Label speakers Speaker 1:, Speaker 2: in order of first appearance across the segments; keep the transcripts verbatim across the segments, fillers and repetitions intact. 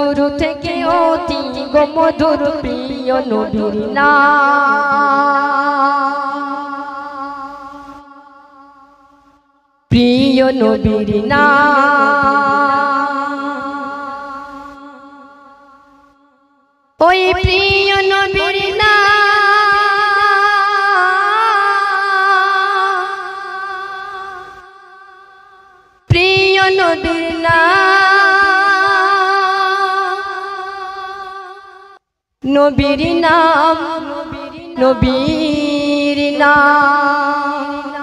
Speaker 1: মধুর থেকে অতি গো মধুর প্রিয় নবীর নাম প্রিয় নবীর নাম ওই প্রিয় নবীর নাম প্রিয় নবীর নাম নবীর নাম নবীর নাম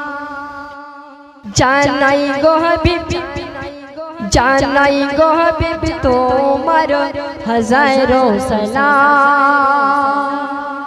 Speaker 1: জানাই গো হাবিব জানাই গো হাবিব তোমার হাজারো সালাম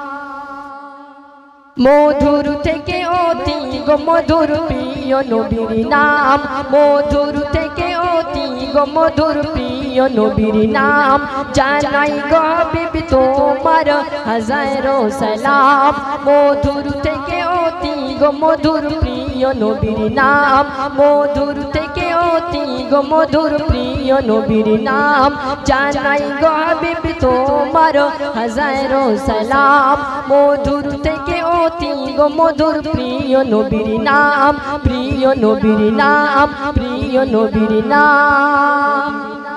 Speaker 1: মধুর থেকে অতি গো মধুর প্রিয় নবীর নাম মধুর থেকে অতি গো মধুর প্রিয় নবীর নাম জানাই গো হাবিব তোমার হাজারো সালাম মধুর থেকে অতি গো মধুর প্রিয় নবীর নাম মধুর থেকে অতি গো মধুর প্রিয় নবীর নাম জানাই গো হাবিব তোমার হাজারো সালাম মধুর থেকে অতি গো মধুর প্রিয় নবীর নাম প্রিয় নবীর নাম প্রিয় নবীর নাম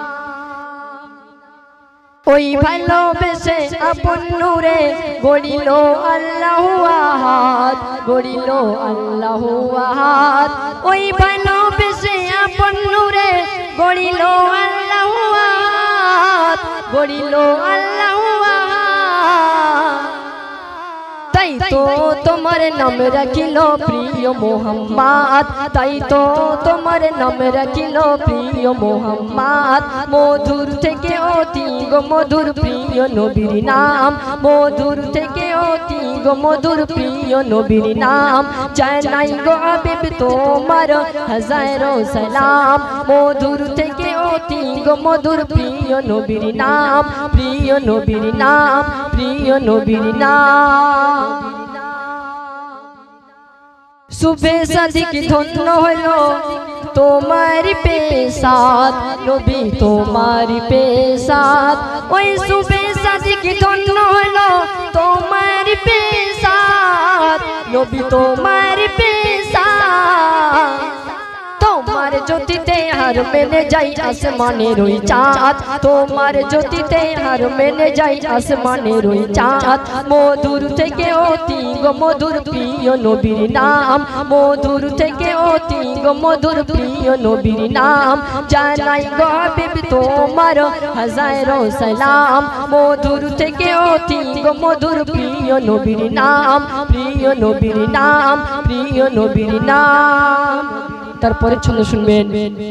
Speaker 1: ওই ভালোবেসে আপন নূরে গড়িল আল্লাহু আহাদ গড়িল আল্লাহু আহাদ ওই ভালোবেসে আপন নূরে গড়িল আল্লাহু আহাদ গড়িল আল্লাহু আহাদ তাই তো তোমার নাম রাখিল প্রিয় মোহাম্মদ তাই তো তোমার নাম রাখিল প্রিয় মোহাম্মদ মধুর থেকে অতি গো মধুর প্রিয় নবীর নাম মধুর থেকে অতি গো মধুর প্রিয় নবীর নাম জানাই গো হাবিব তোমার হাজারো সালাম মধুর থেকে অতি গো মধুর প্রিয় নবীর নাম প্রিয় নবীর নাম প্রিয় নবীর নাম সুবে সাদিক ধন্য হলো তোমার পেশাদ নবী তোমার পেশাদ ওই সুবে সাদিক ধন্য হলো তোমার পেশাদ নবী তোমার পেশাদ তোমার জ্যোতিতে হার মেনে যাই আসমানের ওই চাঁদ তোমার জ্যোতিতে হার মেনে যাই আসমানের ওই চাঁদ মধুর থেকে অতি গো মধুর প্রিয় নবীর নাম মধুর থেকে অতি গো মধুর প্রিয় নবীর নাম জানাই গো হাবিব তোমার হাজারো সালাম মধুর থেকে অতি গো মধুর প্রিয় নবীর নাম প্রিয় নবীর নাম প্রিয় নবীর নাম তারপরে ছন্দ শুনবেন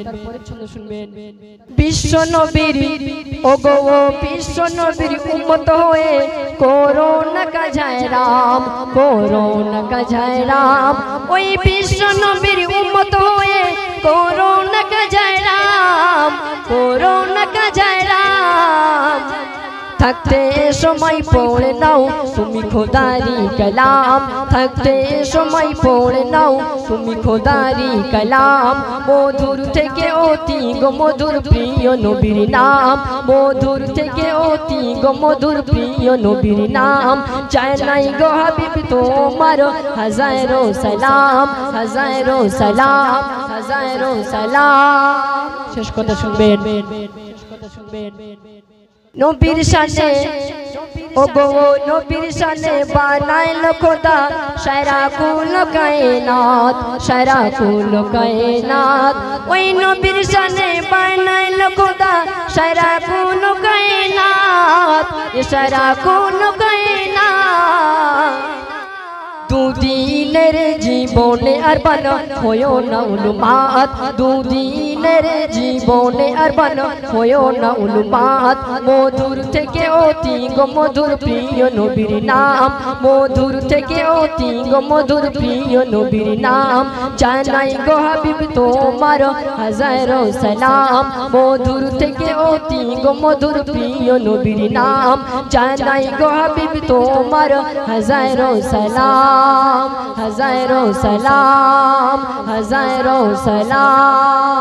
Speaker 1: বিশ্ব নবীর ওগো বিশ্ব নবীর উম্মত হয়ে করোনা কা যায় রাম করোনা কা যায় রাম ওই বিশ্ব নবীর উম্মত হয়ে করোনা কা যায় রাম করোনা কা যায় রাম থাকতে সময় পড়ে নাও তুমি খোদারি কালাম থাকতে সময় পড়ে নাও তুমি খোদারি কালাম মধুর থেকে অতি গো মধুর প্রিয় নবীর নাম মধুর থেকে অতি গো মধুর প্রিয় নবীর নাম জানাই গো হাবিব তোমার হাজারো সালাম হাজারো সালাম হাজারো সালাম শেষ কথা শুনবেন শেষ কথা শুনবেন নবীর শানে ওগো নবীর শানে বানাইল খোদা সারা কুল কায়নাত সারা কুল কায়নাত ওই নবীর শানে বানাইল খোদা সারা কুল কায়নাত সারা কুল কায়নাত দুদিনের জীবনে আর বানা হয়ো না উলুমাত দুদিনের জীবনে আর বানা হয়ো না উলুমাত মধুর থেকে অতি গো মধুর প্রিয় নবীর নাম মধুর থেকে অতি গো মধুর প্রিয় নবীর নাম জানাই গো হাবিব তোমার হাজারো সালাম মধুর থেকে অতি গো মধুর প্রিয় নবীর নাম জানাই গো হাবিব তোমার হাজারো সালাম হাজারো সালাম হাজারো সালাম